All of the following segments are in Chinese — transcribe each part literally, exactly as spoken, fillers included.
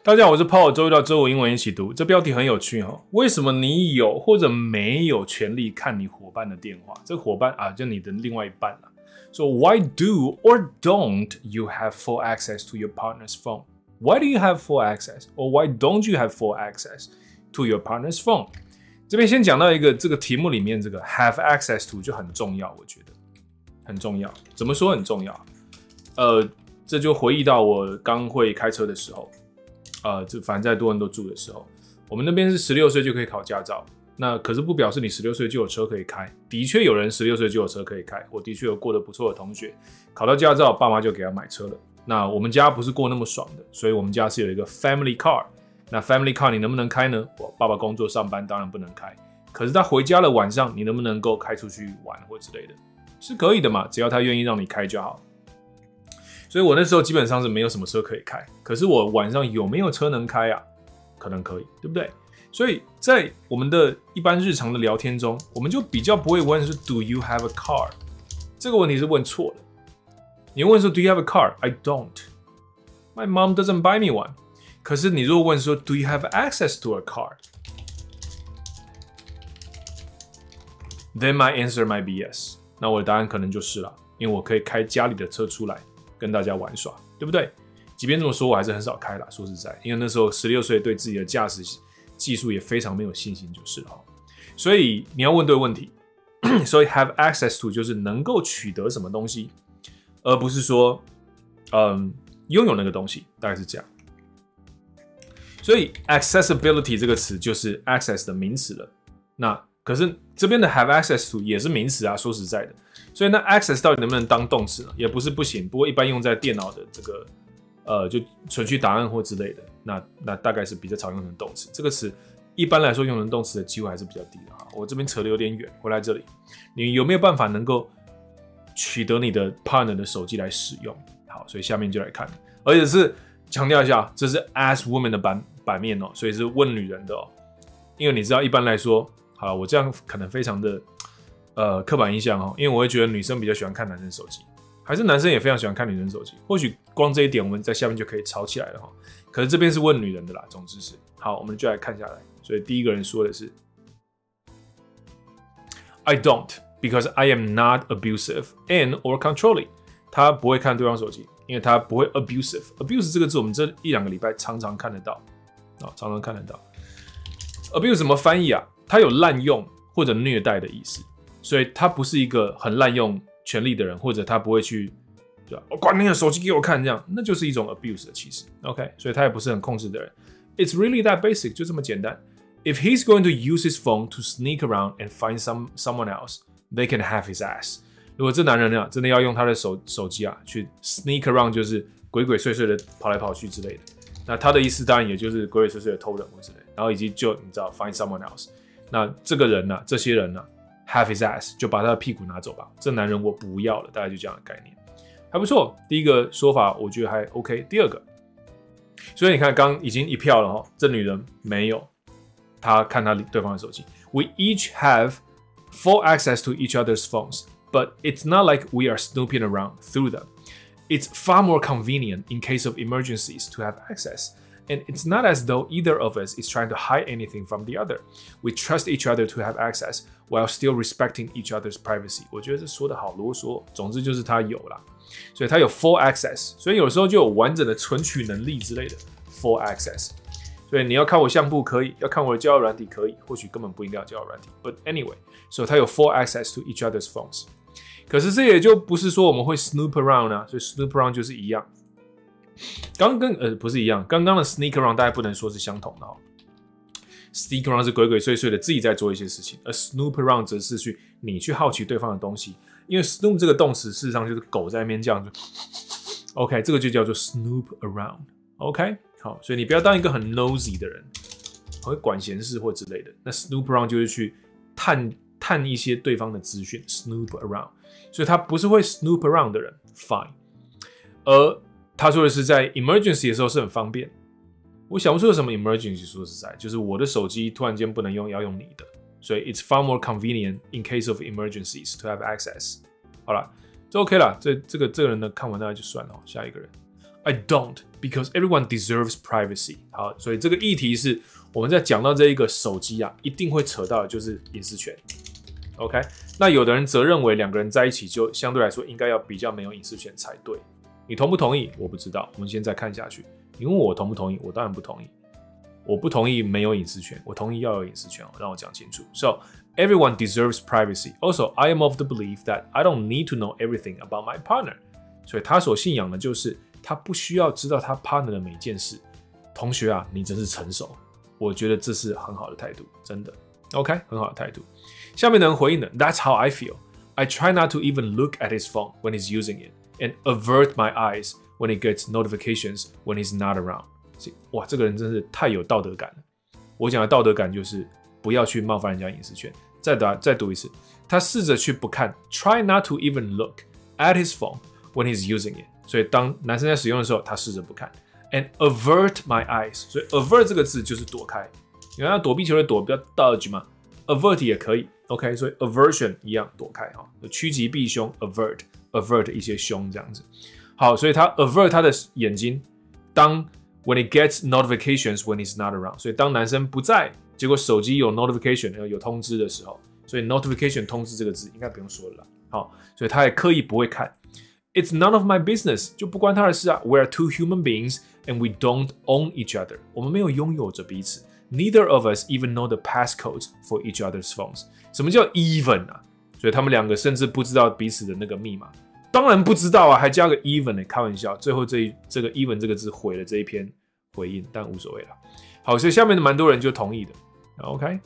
大家好，我是 Paul， 周一到周五英文一起读。这标题很有趣哦，为什么你有或者没有权利看你伙伴的电话？这个伙伴啊，就你的另外一半啦。So why do or don't you have full access to your partner's phone? Why do you have full access? Or why don't you have full access to your partner's phone? 这边先讲到一个这个题目里面这个 have access to 就很重要，我觉得很重要。怎么说很重要？呃，这就回忆到我刚会开车的时候。呃，这反正在多伦多住的时候，我们那边是十六岁就可以考驾照。那可是不表示你十六岁就有车可以开。的确有人十六岁就有车可以开，我的确有过得不错的同学，考到驾照，爸妈就给他买车了。那我们家不是过那么爽的，所以我们家是有一个 family car。那 family car 你能不能开呢？我爸爸工作上班当然不能开，可是他回家了晚上，你能不能够开出去玩或之类的？是可以的嘛，只要他愿意让你开就好。所以我那时候基本上是没有什么车可以开，可是我晚上有没有车能开啊？可能可以，对不对？所以在我们的一般日常的聊天中，我们就比较不会问是 Do you have a car？ 这个问题是问错了。你问说 Do you have a car? I don't. My mom doesn't buy me one. 可是你如果问说 Do you have access to a car? Then my answer might be yes. 那我的答案可能就是了，因为我可以开家里的车出来。跟大家玩耍，对不对？即便这么说，我还是很少开啦。说实在，因为那时候十六岁，对自己的驾驶技术也非常没有信心，就是了。所以你要问对问题。所以 have access to 就是能够取得什么东西，而不是说，嗯，拥有那个东西，大概是这样。所以 accessibility 这个词就是 access 的名词了。那可是这边的 have access to 也是名词啊，说实在的。所以那 access 到底能不能当动词呢？也不是不行，不过一般用在电脑的这个呃，就存取答案或之类的，那那大概是比较常用成动词。这个词一般来说用成动词的机会还是比较低的哈。我这边扯得有点远，回来这里，你有没有办法能够取得你的 partner 的手机来使用？好，所以下面就来看，而且是强调一下，这是 ask woman 的版版面哦，所以是问女人的哦，因为你知道一般来说，好了，我这样可能非常的。呃，刻板印象哦，因为我会觉得女生比较喜欢看男生手机，还是男生也非常喜欢看女生手机。或许光这一点，我们在下面就可以吵起来了哈。可是这边是问女人的啦，总之是好，我们就来看下来。所以第一个人说的是 ，I don't because I am not abusive and or controlling。他不会看对方手机，因为他不会 abusive。abuse 这个字我们这一两个礼拜常常看得到啊，常常看得到。abuse 怎么翻译啊？它有滥用或者虐待的意思。所以他不是一个很滥用权力的人，或者他不会去，我管你的手机给我看，这样那就是一种 abuse 的其实 ，OK， 所以他也不是很控制的人。It's really that basic， 就这么简单。If he's going to use his phone to sneak around and find some someone else, they can have his ass。如果这男人啊真的要用他的手手机啊去 sneak around， 就是鬼鬼祟祟的跑来跑去之类的，那他的意思当然也就是鬼鬼祟祟的偷人或之类的，然后以及就你知道 find someone else， 那这个人呢、啊，这些人呢、啊。Have his ass， 就把他的屁股拿走吧。这男人我不要了，大概就这样的概念，还不错。第一个说法我觉得还 OK。第二个，所以你看，刚已经一票了哈，这女人没有，她看她对方的手机。We each have full access to each other's phones, but it's not like we are snooping around through them. It's far more convenient in case of emergencies to have access. And it's not as though either of us is trying to hide anything from the other. We trust each other to have access while still respecting each other's privacy. 我觉得这说的好啰嗦，总之就是他有啦，所以他有 full access， 所以有时候就有完整的存取能力之类的 full access。所以你要看我相簿可以，要看我的交友软体可以，或许根本不应该有交友软体。But anyway， 所以他有 full access to each other's phones。可是这也就不是说我们会 snoop around 啊，所以 snoop around 就是一样。刚跟呃不是一样，刚刚的 sneak around 大家不能说是相同的哦。sneak around 是鬼鬼祟祟的自己在做一些事情，而 snoop around 则是去你去好奇对方的东西。因为 snoop 这个动词事实上就是狗在那边这样就 ，OK， 这个就叫做 snoop around。OK， 好，所以你不要当一个很 nosy 的人，会管闲事或之类的。那 snoop around 就是去探探一些对方的资讯 ，snoop around。所以他不是会 snoop around 的人 ，fine。而他说的是在 emergency 的时候是很方便，我想不出有什么 emergency， 说实在，就是我的手机突然间不能用，要用你的，所以 it's far more convenient in case of emergencies to have access。好了，这 OK 啦，这这个这个人呢看完大概就算了。下一个人 I don't because everyone deserves privacy。好，所以这个议题是我们在讲到这一个手机啊，一定会扯到的就是隐私权。OK， 那有的人则认为两个人在一起就相对来说应该要比较没有隐私权才对。你同不同意？我不知道，我们先再看下去。你问我同不同意？我当然不同意。我不同意没有隐私权，我同意要有隐私权。让我讲清楚。So everyone deserves privacy. Also, I am of the belief that I don't need to know everything about my partner. 所以他所信仰的就是他不需要知道他 partner 的每件事。同学啊，你真是成熟。我觉得这是很好的态度，真的。OK， 很好的态度。下面的人回应的 That's how I feel. I try not to even look at his phone when he's using it, and avert my eyes when he gets notifications when he's not around. 哇，这个人真是太有道德感了。我讲的道德感就是不要去冒犯人家隐私权。再打，再读一次，他试着去不看 ，try not to even look at his phone when he's using it。所以当男生在使用的时候，他试着不看 ，and avert my eyes。所以 avert 这个字就是躲开。你看躲避球的躲比较 dodge 嘛 ，avert 也可以 ，OK， 所以 aversion 一样躲开哈，趋吉避凶 avert avert 一些凶这样子。好，所以他 avert 他的眼睛，当 when he gets notifications when he's not around， 所以当男生不在，结果手机有 notification 有通知的时候，所以 notification 通知这个字应该不用说了啦。好，所以他也刻意不会看。It's none of my business， 就不关他的事啊。We are two human beings and we don't own each other， 我们没有拥有着彼此。Neither of us even know the passcodes for each other's phones。什么叫 even 啊？所以他们两个甚至不知道彼此的那个密码。当然不知道啊，还加个 even 呢、欸，开玩笑。最后这一这个 even 这个字毁了这一篇回应，但无所谓了。好，所以下面的蛮多人就同意的。OK，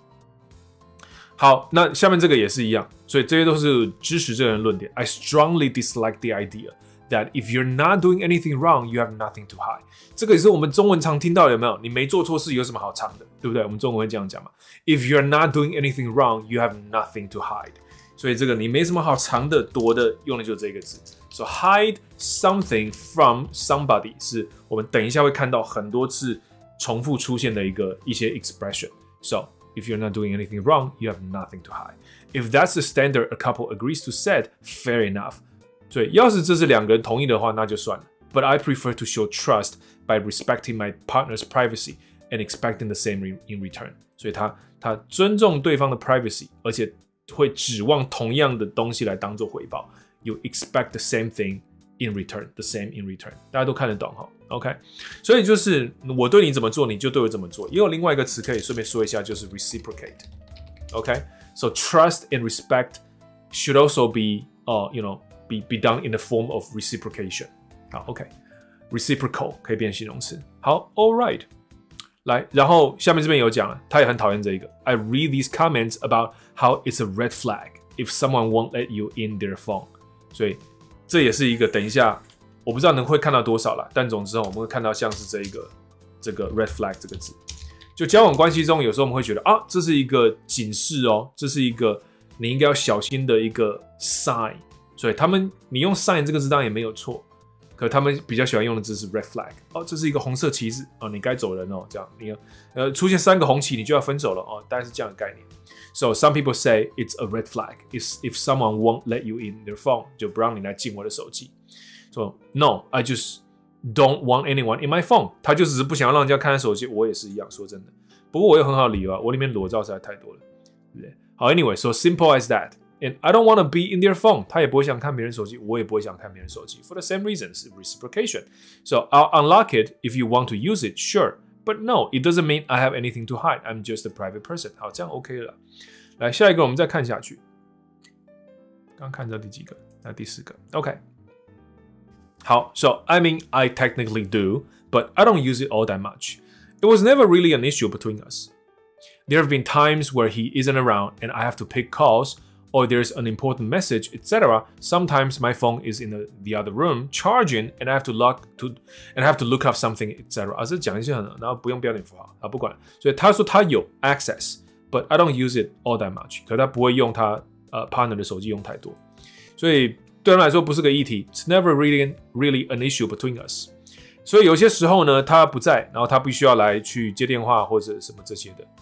好，那下面这个也是一样，所以这些都是支持这个人论点。I strongly dislike the idea that if you're not doing anything wrong, you have nothing to hide。这个也是我们中文常听到的，有没有？你没做错事，有什么好藏的，对不对？我们中文会这样讲嘛。If you're not doing anything wrong, you have nothing to hide。所以这个你没什么好藏的、躲的，用的就是这个字。So hide something from somebody 是我们等一下会看到很多次重复出现的一个一些 expression。So if you're not doing anything wrong, you have nothing to hide. If that's the standard a couple agrees to set, fair enough. 所以要是这是两个人同意的话，那就算了。But I prefer to show trust by respecting my partner's privacy and expecting the same in return. 所以他他尊重对方的 privacy， 而且会指望同样的东西来当做回报。You expect the same thing in return, the same in return. 大家都看得懂哈 ，OK？ 所以就是我对你怎么做，你就对我怎么做。也有另外一个词可以顺便说一下，就是 reciprocate。OK？ So trust and respect should also be, uh, you know, be be done in the form of reciprocation. 好 ，OK？Reciprocal 可以变形容词。好 ，All right。来，然后下面这边有讲了，他也很讨厌这一个。I read these comments about how it's a red flag if someone won't let you in their phone。所以这也是一个，等一下我不知道能会看到多少啦，但总之我们会看到像是这一个这个 red flag 这个字。就交往关系中，有时候我们会觉得啊，这是一个警示哦，这是一个你应该要小心的一个 sign。所以他们你用 sign 这个字当然也没有错。可他们比较喜欢用的字是 red flag， 哦，这是一个红色旗帜哦，你该走人哦，这样你呃出现三个红旗你就要分手了哦，大概是这样的概念。So some people say it's a red flag if if someone won't let you in their phone， 就不让你来进我的手机。So no, I just don't want anyone in my phone。他就只是不想要让人家看他手机，我也是一样，说真的。不过我有很好的理由啊，我里面裸照实在太多了，对不对？好 ，anyway, so simple as that。And I don't want to be in their phone. 他也不会想看别人手机，我也不会想看别人手机。For the same reasons, reciprocation. So I'll unlock it if you want to use it, sure. But no, it doesn't mean I have anything to hide. I'm just a private person. 好，这样 OK 了。来，下一个我们再看下去。刚看到第几个？那第四个。OK。好 ，So I mean, I technically do, but I don't use it all that much. It was never really an issue between us. There have been times where he isn't around and I have to pick calls.Or there's an important message, et cetera. Sometimes my phone is in the, the other room charging, and I have to look to and I have to look up something, et cetera. 啊，这讲一些很，然后不用标点符号啊，不管。所以他说他有 access, but I don't use it all that much. 可他不会用他呃 partner 的手机用太多，所以对他来说不是个议题。It's never really really an issue between us. 所以有些时候呢，他不在，然后他必须要来去接电话或者什么这些的。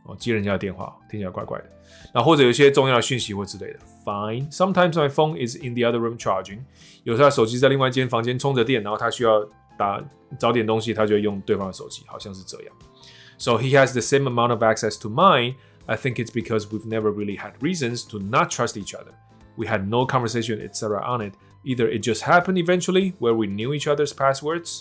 哦，接人家的电话听起来怪怪的。然后或者有一些重要的讯息或之类的。Fine. Sometimes my phone is in the other room charging. 有时候他手机在另外一间房间充着电，然后他需要打找点东西，他就会用对方的手机，好像是这样。So he has the same amount of access to mine. I think it's because we've never really had reasons to not trust each other. We had no conversation, et cetera on it. Either it just happened eventually, where we knew each other's passwords.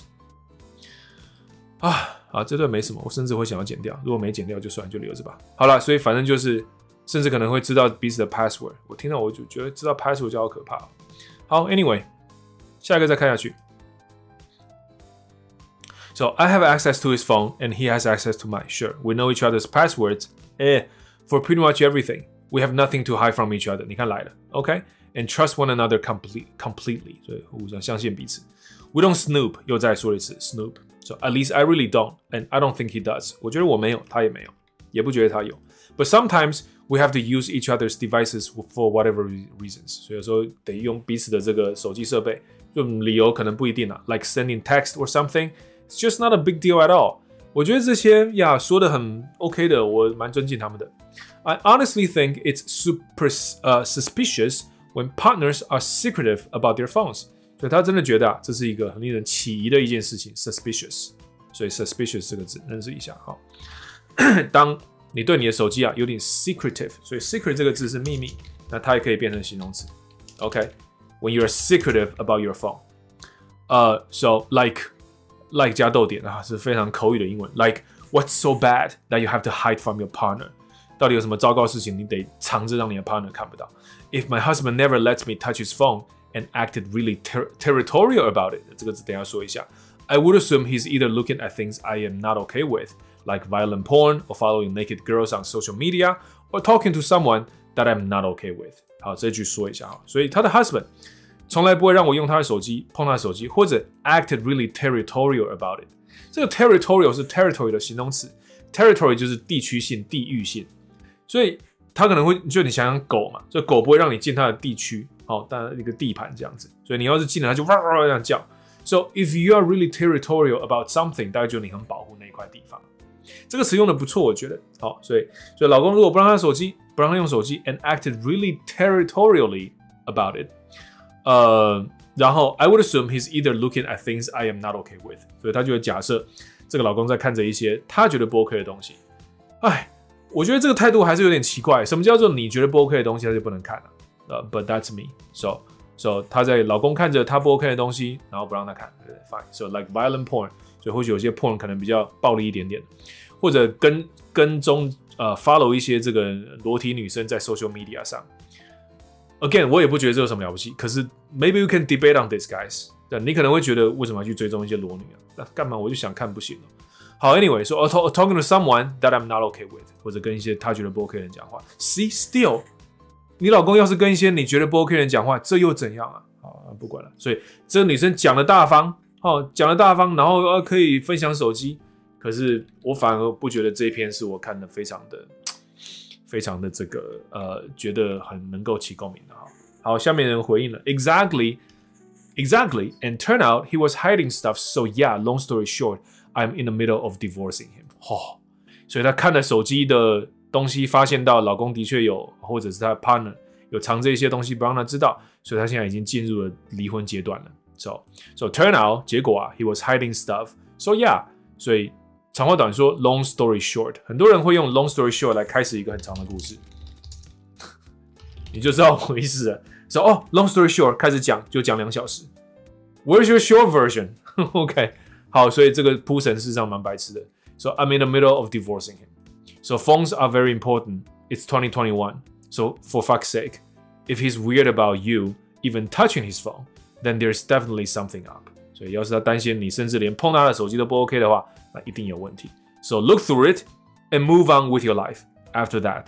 啊，啊，这段没什么，我甚至会想要剪掉。如果没剪掉就算，就留着吧。好了，所以反正就是，甚至可能会知道彼此的 password。我听到我就觉得知道 password 就好可怕。好 ，anyway， 下一个再看下去。So I have access to his phone, and he has access to mine. Sure, we know each other's passwords. Eh, for pretty much everything, we have nothing to hide from each other. 你看来了 ，OK? And trust one another complete, completely. 所以互相相信彼此。We don't snoop. 又再说一次 snoop. So at least I really don't, and I don't think he does. 我觉得我没有，他也没有，也不觉得他有。But sometimes we have to use each other's devices for whatever reasons. 所以有时候得用彼此的这个手机设备，就理由可能不一定啊。Like sending text or something, it's just not a big deal at all. 我觉得这些呀说的很 OK 的，我蛮尊敬他们的。I honestly think it's super uh, suspicious when partners are secretive about their phones. 所以他真的觉得啊，这是一个很令人起疑的一件事情 ，suspicious。所以 suspicious 这个字认识一下哈。当你对你的手机啊有点 secretive， 所以 secret 这个字是秘密，那它也可以变成形容词。OK，when、okay? you're secretive about your phone， 呃、uh, ，so like like 加逗点啊，是非常口语的英文。Like what's so bad that you have to hide from your partner？ 到底有什么糟糕的事情你得藏着让你的 partner 看不到 ？If my husband never lets me touch his phone。And acted really ter territorial about it. 这个字等一下说一下。I would assume he's either looking at things I am not okay with, like violent porn, or following naked girls on social media, or talking to someone that I'm not okay with. 好，这句说一下哈。所以他的 husband 从来不会让我用他的手机，碰他的手机，或者 acted really territorial about it. 这个 territorial 是 territory 的形容词 ，territory 就是地区性、地域性，所以他可能会就你想想狗嘛，就狗不会让你进它的地区。好，当然一个地盘这样子，所以你要是进来，它就哇哇这样叫。So if you are really territorial about something， 大概就你很保护那一块地方。这个词用的不错，我觉得。好，所以所以老公如果不让他手机，不让他用手机 ，and acted really territorially about it， 呃，然后 I would assume he's either looking at things I am not okay with， 所以他就会假设这个老公在看着一些他觉得不 OK 的东西。哎，我觉得这个态度还是有点奇怪。什么叫做你觉得不 OK 的东西，他就不能看啊？Uh, but that's me. So, so 她在老公看着她不 OK 的东西，然后不让她看，对不对 ？Fine. So like violent porn. 所以或许有些 porn 可能比较暴力一点点，或者跟跟踪呃 follow 一些这个裸体女生在 social media 上。Again， 我也不觉得这有什么了不起，可是 maybe you can debate on this, guys. 对，你可能会觉得为什么要去追踪一些裸女啊？那干嘛？我就想看不行了。好 ，anyway， 说、so, talking to someone that I'm not okay with， 或者跟一些他觉得不 OK 的人讲话。See, still。你老公要是跟一些你觉得不 OK 的人讲话，这又怎样啊？好，不管了。所以这个女生讲了大方，哦，讲了大方，然后呃可以分享手机，可是我反而不觉得这一篇是我看的非常的、非常的这个呃，觉得很能够起共鸣的哈。好，下面人回应了 ，Exactly, exactly, and turn out he was hiding stuff. So yeah, long story short, I'm in the middle of divorcing him. 哦，所以他看了手机的东西，发现到老公的确有，或者是他的 partner 有藏这些东西不让他知道，所以他现在已经进入了离婚阶段了。So, so turn out 结果啊 ，he was hiding stuff. So yeah， 所以长话短说 ，long story short， 很多人会用 long story short 来开始一个很长的故事，你就知道我意思了。说、so, 哦 ，long story short 开始讲就讲两小时。Where's your short version？ OK， 好，所以这个铺陈事实上蛮白痴的。So I'm in the middle of divorcing him. So phones are very important. It's twenty twenty-one. So for fuck's sake, if he's weird about you even touching his phone, then there's definitely something up. 所以要是他担心你甚至连碰他的手机都不 OK 的话，那一定有问题。So look through it and move on with your life after that,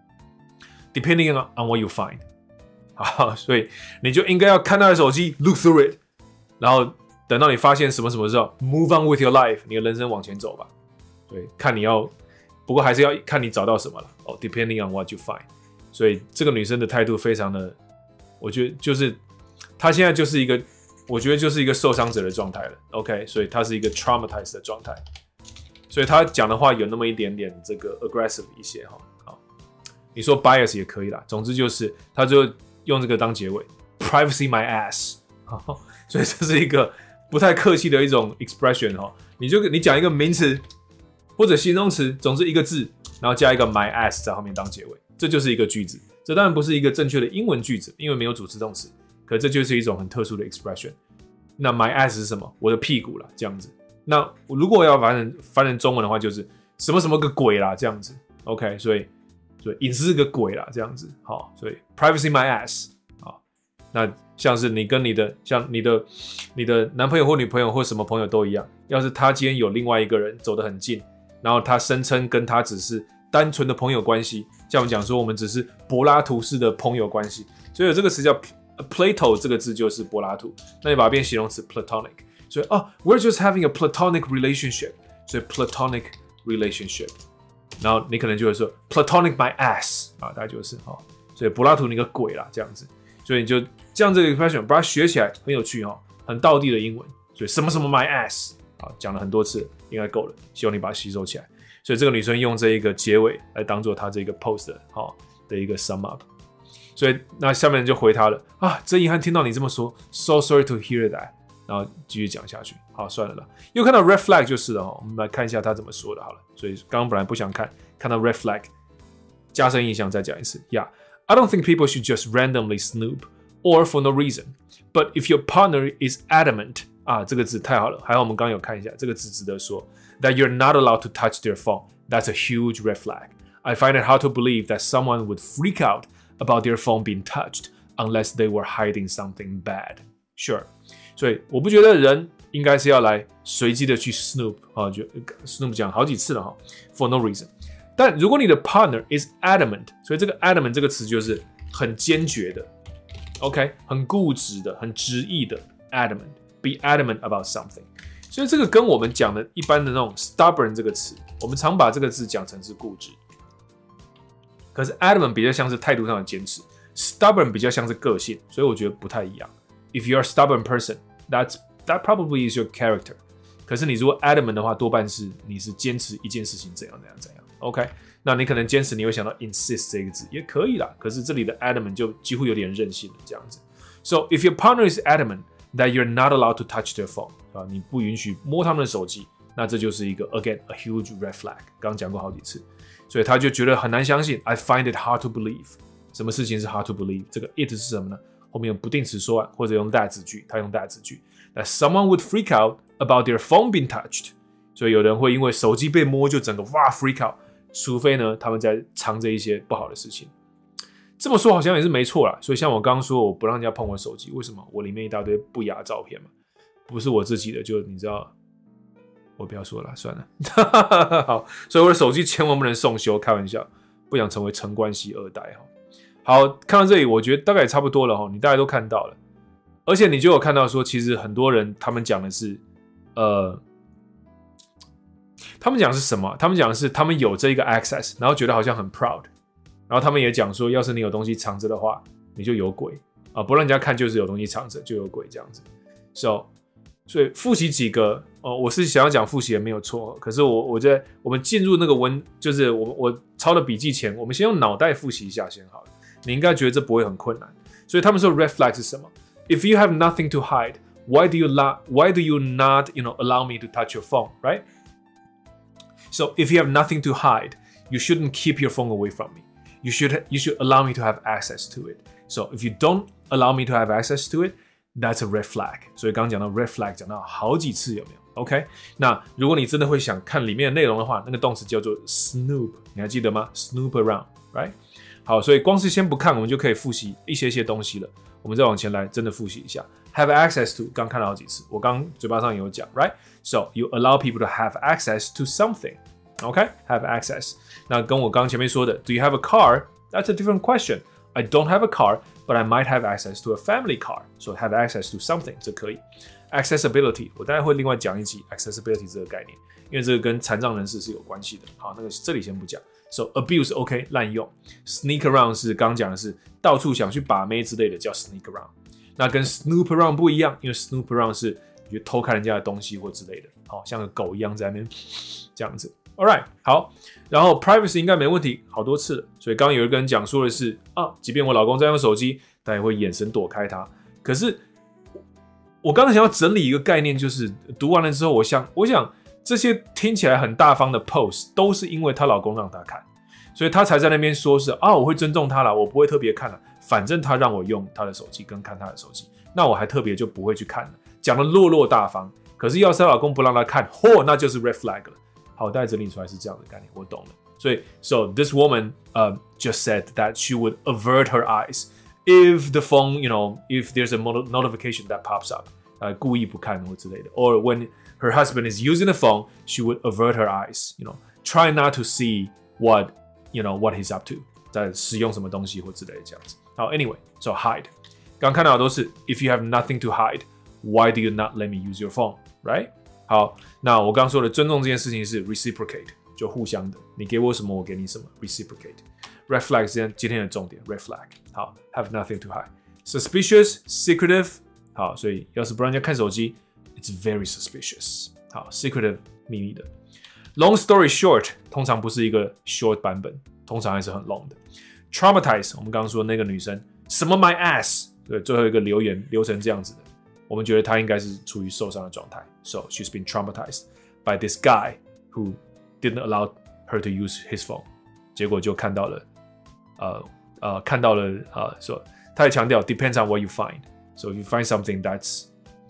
depending on what you find. 好，所以你就应该要看他的手机 ，look through it， 然后等到你发现什么什么之后 ，move on with your life， 你的人生往前走吧。对，看你要。不过还是要看你找到什么了哦、oh, ，depending on what you find。所以这个女生的态度非常的，我觉得就是她现在就是一个，我觉得就是一个受伤者的状态了。OK， 所以她是一个 traumatized 的状态。 所以他讲的话有那么一点点这个 aggressive 一些哈。好，你说 bias 也可以啦，总之就是他就用这个当结尾 ，privacy my ass， 所以这是一个不太客气的一种 expression 哈。你就你讲一个名词或者形容词，总之一个字，然后加一个 my ass 在后面当结尾，这就是一个句子。这当然不是一个正确的英文句子，因为没有主词动词，可这就是一种很特殊的 expression。那 my ass 是什么？我的屁股啦，这样子。那如果要翻成翻成中文的话，就是什么什么个鬼啦，这样子。OK， 所以所以隐私个鬼啦，这样子。好，所以 privacy my ass。好，那像是你跟你的像你的你的男朋友或女朋友或什么朋友都一样，要是他今天有另外一个人走得很近，然后他声称跟他只是单纯的朋友关系，像我们讲说我们只是柏拉图式的朋友关系，所以有这个词叫 Plato 这个字就是柏拉图，那你把它变形容词 platonic。所以哦 ，we're just having a platonic relationship， 所以 platonic relationship， 然后你可能就会说 platonic my ass 啊，大概就是哦，所以柏拉图你个鬼啦这样子，所以你就这样这个 expression 把它学起来很有趣哦，很道地的英文，所以什么什么 my ass 啊，讲了很多次应该够了，希望你把它吸收起来。所以这个女生用这一个结尾来当做她这个 post 的好的一个 sum up， 所以那下面人就回她了啊，真遗憾听到你这么说 ，so sorry to hear that。然后继续讲下去，好，算了啦。又看到 red flag 就是了哈，我们来看一下他怎么说的好了。所以刚刚本来不想看，看到 red flag， 加深印象，再讲一次。Yeah, I don't think people should just randomly snoop or for no reason. But if your partner is adamant， 啊，这个字太好了，还好我们刚刚有看一下，这个字值得说 ，that you're not allowed to touch their phone. That's a huge red flag. I find it hard to believe that someone would freak out about their phone being touched unless they were hiding something bad. Sure. 所以我不觉得人应该是要来随机的去 snoop 啊，就 snoop 讲好几次了哈 ，for no reason。但如果你的 partner is adamant， 所以这个 adamant 这个词就是很坚决的 ，OK， 很固执的，很执意的 adamant，be adamant about something。所以这个跟我们讲的一般的那种 stubborn 这个词，我们常把这个字讲成是固执，可是 adamant 比较像是态度上的坚持 ，stubborn 比较像是个性，所以我觉得不太一样。If you're a stubborn person，That's, that probably is your character. 可是你如果 adamant 的话，多半是你是坚持一件事情怎样怎样怎样。OK， 那你可能坚持，你会想到 insist 这个字也可以啦。可是这里的 adamant 就几乎有点任性了这样子。So if your partner is adamant that you're not allowed to touch their phone， 啊，你不允许摸他们的手机，那这就是一个 again a huge red flag。刚刚讲过好几次，所以他就觉得很难相信。I find it hard to believe。什么事情是 hard to believe？ 这个 it 是什么呢？后面用不定词说完，或者用that子句，他用that子句。That someone would freak out about their phone being touched， 所以有人会因为手机被摸就整个哇 freak out， 除非呢他们在藏着一些不好的事情。这么说好像也是没错啦。所以像我刚刚说，我不让人家碰我手机，为什么？我里面一大堆不雅照片嘛，不是我自己的，就你知道，我不要说了，算了。好，所以我的手机千万不能送修，开玩笑，不想成为陈冠希二代哈。好，看到这里，我觉得大概也差不多了哈，你大概都看到了，而且你就有看到说，其实很多人他们讲的是，呃，他们讲的是什么？他们讲的是他们有这一个 access， 然后觉得好像很 proud， 然后他们也讲说，要是你有东西藏着的话，你就有鬼啊，不让人家看就是有东西藏着就有鬼这样子。So， 所以复习几个哦，我是想要讲复习也没有错，可是我我在我们进入那个文，就是我我抄的笔记前，我们先用脑袋复习一下先好了。你应该觉得这不会很困难，所以他们说 red flag 是什么 ？If you have nothing to hide, why do you why do you not you know allow me to touch your phone, right? So if you have nothing to hide, you shouldn't keep your phone away from me. You should you should allow me to have access to it. So if you don't allow me to have access to it, that's a red flag. 所以刚刚讲到 red flag 讲到好几次有没有 ？OK， 那如果你真的会想看里面的内容的话，那个动词叫做 snoop， 你还记得吗 ？Snoop around, right？好，所以光是先不看，我们就可以复习一些些东西了。我们再往前来，真的复习一下。Have access to， 刚看了好几次，我刚嘴巴上有讲 ，right？ So you allow people to have access to something，OK？、Okay? Have access。那跟我刚刚前面说的 ，Do you have a car? That's a different question. I don't have a car, but I might have access to a family car. So have access to something， 这可以。Accessibility， 我待会会另外讲一集 accessibility 这个概念，因为这个跟残障人士是有关系的。好，那个这里先不讲。So abuse OK 滥用 ，sneak around 是刚讲的是到处想去把妹之类的叫 sneak around。那跟 snoop around 不一样，因为 snoop around 是就偷看人家的东西或之类的，好、哦、像个狗一样在那边这样子。All right， 好，然后 privacy 应该没问题，好多次了。所以刚刚有一个人讲说的是啊，即便我老公在用手机，他也会眼神躲开他。可是我刚才想要整理一个概念，就是读完了之后，我想，我想这些听起来很大方的 post 都是因为她老公让她看，所以她才在那边说是啊，我会尊重她啦，我不会特别看啦，反正她让我用她的手机跟看她的手机，那我还特别就不会去看了，讲的落落大方。可是要是她老公不让她看，嚯，那就是 red flag 了。好，大概整理出来是这样的概念，我懂了。所以 ，so this woman uh, just said that she would avert her eyes if the phone, you know, if there's a notification that pops up， 呃，故意不看或之类的。Or when her husband is using the phone, she would avert her eyes, you know, try not to see what, you know, what he's up to， 在使用什么东西或之类的这样子。好 ，anyway, so hide， 刚看到的都是 if you have nothing to hide, why do you not let me use your phone, right？好，那我刚刚说的尊重这件事情是 reciprocate， 就互相的，你给我什么，我给你什么 ，reciprocate。Red flag 是今天的重点 ，red flag。好 ，have nothing to hide。Suspicious, secretive。好，所以要是不让人家看手机 ，it's very suspicious。好 ，secretive 秘密的。Long story short， 通常不是一个 short 版本，通常还是很 long 的。Traumatize， 我们刚刚说那个女生什么 my ass， 对，最后一个留言留成这样子的。我们觉得她应该是处于受伤的状态 ，so she's been traumatized by this guy who didn't allow her to use his phone。结果就看到了，呃呃，看到了，呃，说他也强调 depends on what you find。So if you find something that's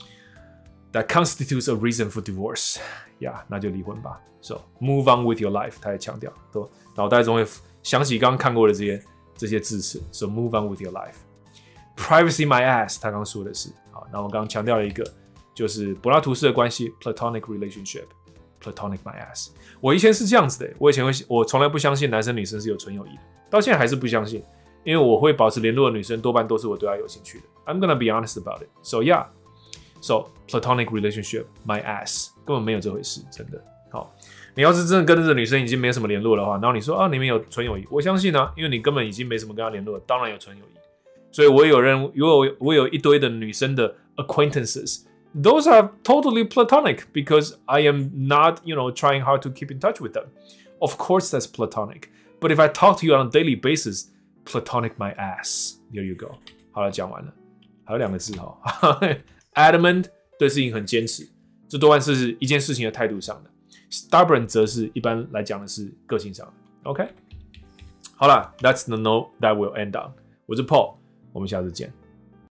that constitutes a reason for divorce， 呀、yeah, ，那就离婚吧。So move on with your life， 他也强调，都脑袋中会想起刚刚看过的这些这些字词。So move on with your life。Privacy my ass， 他刚说的是。那我刚刚强调了一个，就是柏拉图式的关系 ，platonic relationship，platonic my ass。我以前是这样子的，我以前会，我从来不相信男生女生是有纯友谊的，到现在还是不相信，因为我会保持联络的女生多半都是我对她有兴趣的。I'm gonna be honest about it. So yeah, so platonic relationship my ass 根本没有这回事，真的。好，你要是真的跟这个女生已经没什么联络的话，然后你说啊，你们有纯友谊，我相信啊，因为你根本已经没什么跟她联络了，当然有纯友谊。所以我有人，我有我有一堆的女生的 acquaintances， those are totally platonic because I am not, you know, trying hard to keep in touch with them. Of course, that's platonic. But if I talk to you on a daily basis, platonic my ass. There you go. 好了，讲完了，还有两个字哈 ，adamant 对事情很坚持，这多半是一件事情的态度上的 ，stubborn 则是一般来讲的是个性上的。OK， 好了 ，That's the note that will end on. 我是 Paul。我们下次见。